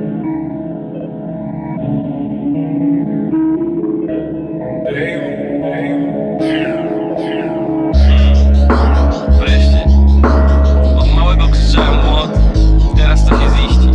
Wreszcie. Od małego krzyczałem młot, teraz to się ziści.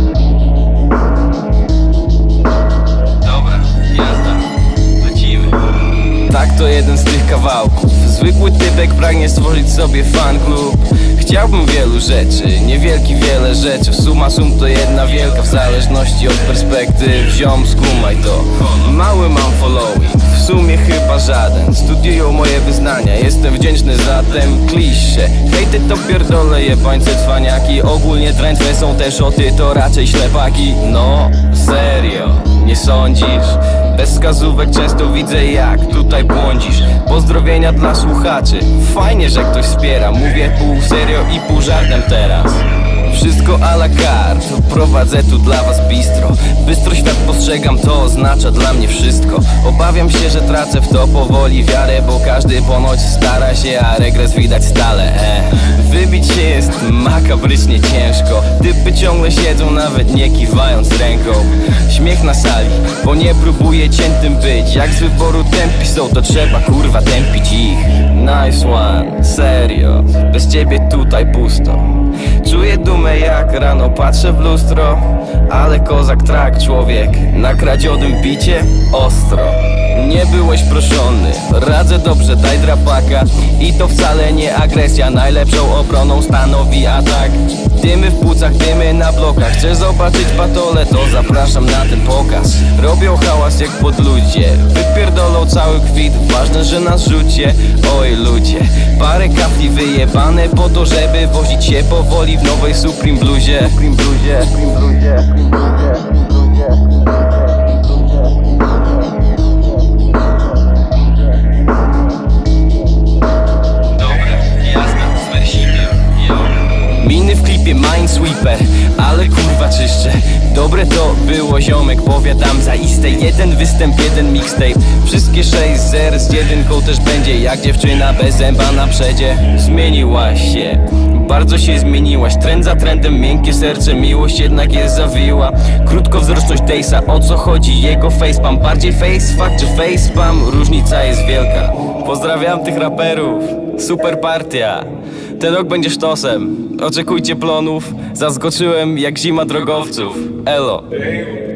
Dobra, jazda, lecimy. Tak, to jeden z tych kawałków. Zwykły typek pragnie stworzyć sobie fan klub. Chciałbym wielu rzeczy, niewielki wiele rzeczy. Suma sum to jedna wielka, w zależności od perspektyw. Ziom, skumaj to. Mały mam following, w sumie chyba żaden. Studiują moje wyznania, jestem wdzięczny za ten klisze. Hejty to pierdolę, jebańce cwaniaki. Ogólnie trętwe są te szoty, to raczej ślepaki. No, serio, nie sądzisz? Bez wskazówek często widzę, jak tutaj błądzisz. Pozdrowienia dla słuchaczy. Fajnie, że ktoś wspiera. Mówię pół serio i pół żartem teraz. Wszystko à la carte, prowadzę tu dla was bistro. Bystrość tak postrzegam, to oznacza dla mnie wszystko. Obawiam się, że tracę w to powoli wiarę, bo każdy ponoć stara się, a regres widać stale. Wybić się jest makabrycznie ciężko. Typy ciągle siedzą, nawet nie kiwając ręką. Śmiech na sali, bo nie próbuję ciętym być. Jak z wyboru tępi są, to trzeba kurwa tępić ich. Nice one, serio, bez ciebie tutaj pusto. Czuję dumę, jak rano patrzę w lustro. Ale kozak trak, człowiek na kradzionym bicie ostro. Nie byłeś proszony, radzę dobrze, daj drapaka. I to wcale nie agresja, najlepszą obroną stanowi atak. Dymy w płucach, dymy na blokach. Chcesz zobaczyć batole, to zapraszam na ten pokaz. Robią hałas jak podludzie, wypierdolą cały kwit. Ważne, że nas rzucie, oj ludzie. Parę kafli wyjebane po to, żeby wozić się powoli w nowej Supreme bluzie. Miny w klipie Minesweeper, ale kurwa czyszczę. Dobre to było, ziomek, powiadam zaiste. Jeden występ, jeden mixtape. Wszystkie 6 zer z jedynką też będzie. Jak dziewczyna bez zęba na przedzie. Zmieniłaś się, bardzo się zmieniłaś. Trend za trendem, miękkie serce, miłość jednak jest zawiła. Krótkowzroczność Tejsa, o co chodzi? Jego facepalm, bardziej facefuck czy facepalm? Różnica jest wielka. Pozdrawiam tych raperów, super partia. Ten rok będzie sztosem, oczekujcie plonów. Zaskoczyłem jak zima drogowców. Elo.